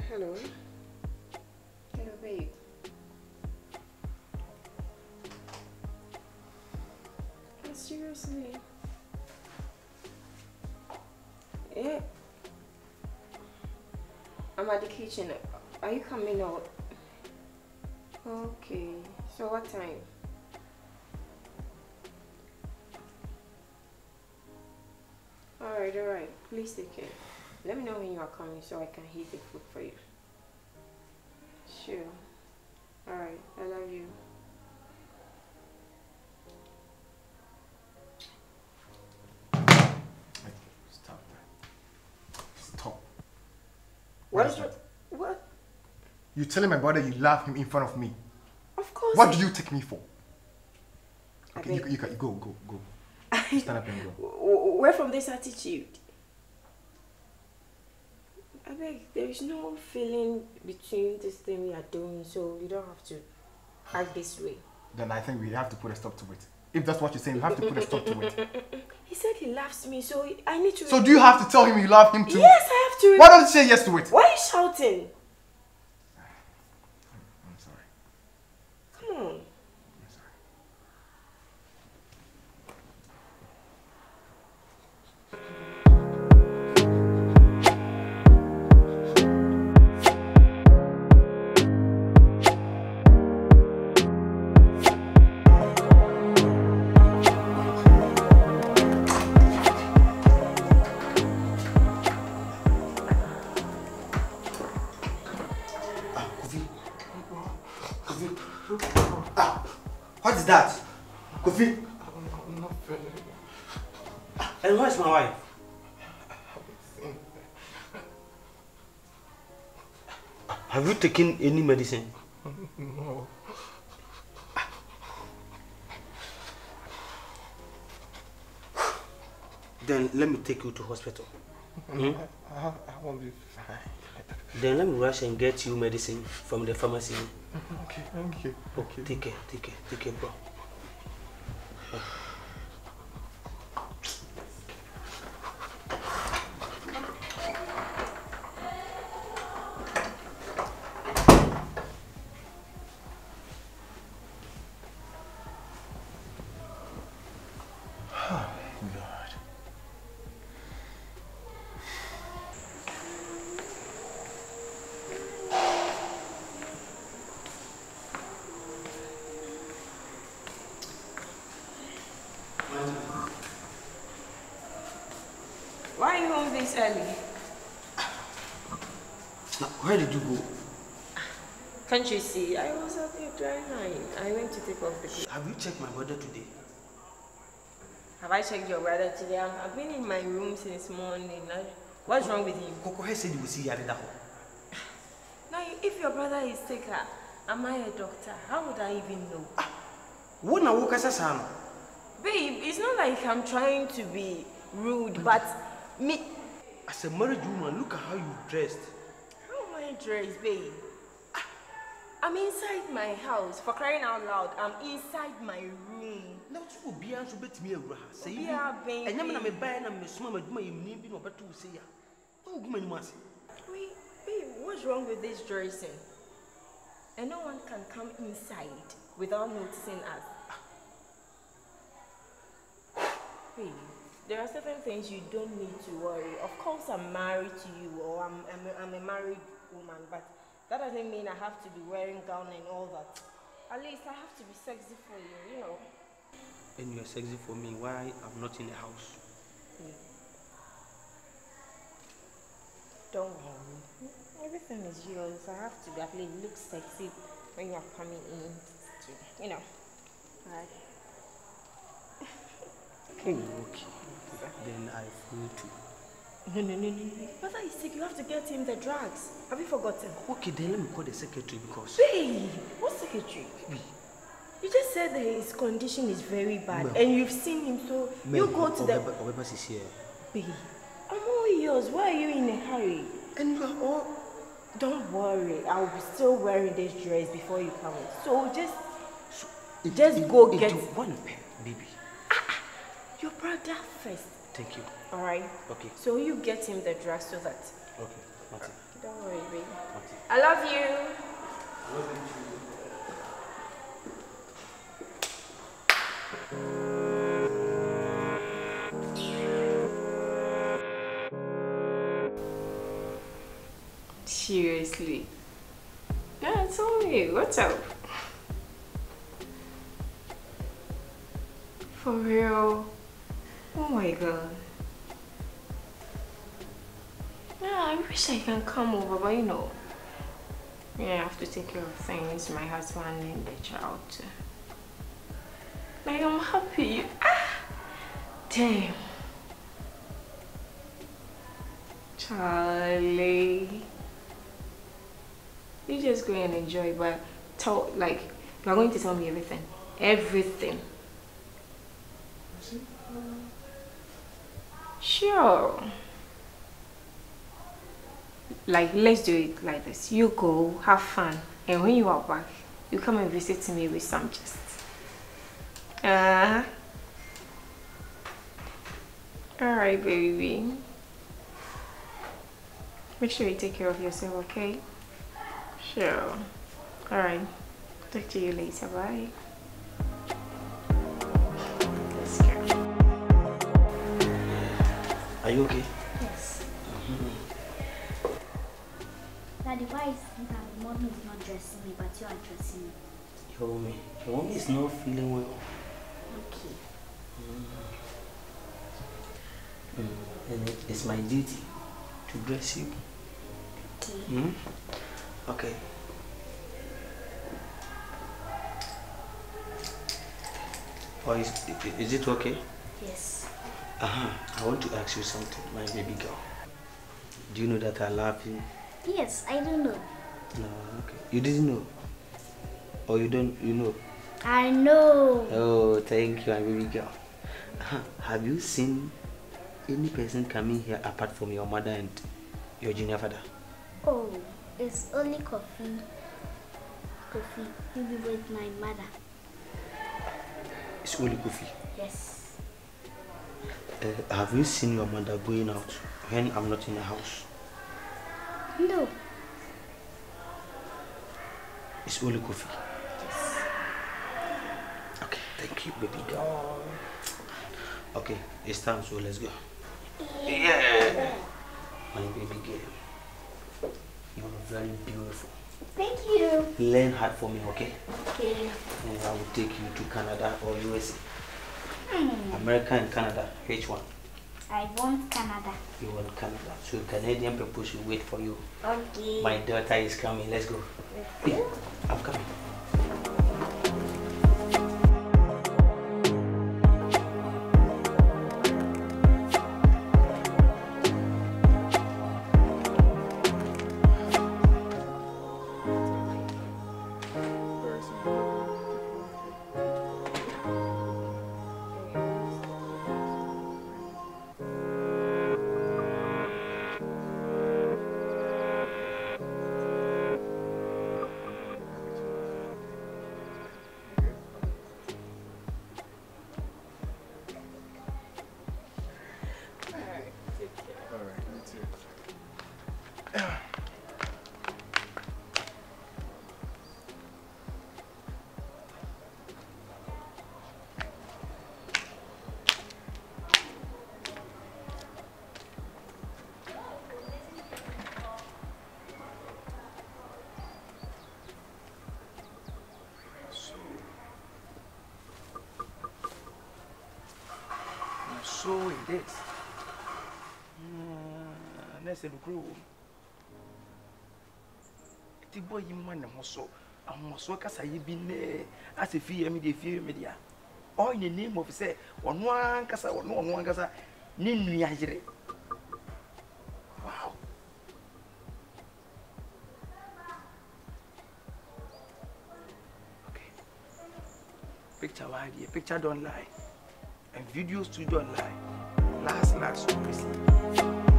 Hello. Hello, babe. Seriously? Yeah. I'm at the kitchen. Are you coming out? Okay. So what time? Alright. Please take care. Let me know when you are coming so I can heat the food for you. Sure. Alright. I love you. Stop that. Stop. What is it? What? You telling my brother you love him in front of me? Of course. What do you take me for? Okay, you go. Stand up and go. Where from this attitude? I beg, there is no feeling between this thing we are doing, so you don't have to act this way. Then I think we have to put a stop to it. If that's what you're saying, we have to put a stop to it. He said he loves me, so I need to... So do you have to tell him you love him too? Yes, I have to... Why don't you say yes to it? Why are you shouting? I'm sorry. Come on. I'm sorry. What is that? Kofi? I'm not feeling it. And where's my wife? Have you taken any medicine? No. Then let me take you to hospital. I won't be fine. Then let me rush and get you medicine from the pharmacy. Okay, thank you. Okay. Take care, bro. Why are you home this early? Now, where did you go? Can't you see? I was at the dry line. I went to take off the clothes. Have you checked my brother today? Have I checked your brother today? I've been in my room since morning. What's wrong with him? Koko said you will see Yaridaho. Now, if your brother is sick, am I a doctor? How would I even know? What now? What is that? Babe, it's not like I'm trying to be rude, but me... As a married woman, look at how you dressed. How am I dressed, babe? I'm inside my house. For crying out loud, I'm inside my room. Now, you will be answered to me. Say, baby. And I'm going to buy and I'm small, my name being over to say, oh, woman, must. Wait, babe, what's wrong with this dressing? And no one can come inside without noticing us. Babe, there are certain things you don't need to worry. Of course, I'm married to you, or I'm a married woman, but that doesn't mean I have to be wearing gown and all that. At least I have to be sexy for you, you know. And you're sexy for me. Why I'm not in the house? Don't worry. Everything is yours. I have to at least look sexy when you are coming in. You know. Alright. Okay. Then I flew too. No. Brother is sick. You have to get him the drugs. Have you forgotten? Okay, then let me call the secretary because... Babe! What secretary? You just said that his condition is very bad and you've seen him, so you go to the... Obebas is here. Babe, I'm all yours. Why are you in a hurry? And you are all... Don't worry. I'll be still wearing this dress before you come in. So just go get... one pair, baby. Your brother first. Thank you. Alright? Okay. So you get him the drug so that... Okay. Don't worry, baby. Okay. I love you. Seriously. Yeah, tell me, what's up? For real? Oh my god. Yeah, I wish I can come over, but you know, yeah, I have to take care of things, my husband and the child too. Like, I'm happy. Ah! Damn. Charlie. You just go and enjoy, but like, you are going to tell me everything. Everything. Sure. Like, let's do it like this. You go, have fun, and when you are back, you come and visit me with some gist. Alright, baby. Make sure you take care of yourself, okay? Sure. Alright. Talk to you later. Bye. Let's go. Are you okay? Yes. Daddy, why is mommy is not dressing me, but you are dressing me? Your mommy is not feeling well. Okay. And it's my duty to dress you. Okay. Okay. Or is it okay? Yes. I want to ask you something, my baby girl. Do you know that I love you? Yes, I don't know. No, okay. You didn't know? Or you know? I know. Oh, thank you, my baby girl. Have you seen any person coming here apart from your mother and your junior father? Oh, it's only Kofi. Kofi, he'll be with my mother. It's only Kofi? Yes. Have you seen your mother going out when I'm not in the house? No. It's only Kofi? Yes. Okay, thank you, baby girl. Okay, it's time, so let's go. Yeah. My baby girl, you're very beautiful. Thank you. Learn hard for me, okay? Okay. And I will take you to Canada or USA. America and Canada, which one? I want Canada. You want Canada, so Canadian people should wait for you. Okay. My daughter is coming, let's go. Hey, I'm coming. So it is. Let's say the crew. The boy you man also. I'm so cassa you been there as if you me media. All in the name of say one cassa or no one cassa. Nini Ajere. Wow. Okay. Picture idea, picture don't lie. And videos too don't lie. Last, obviously.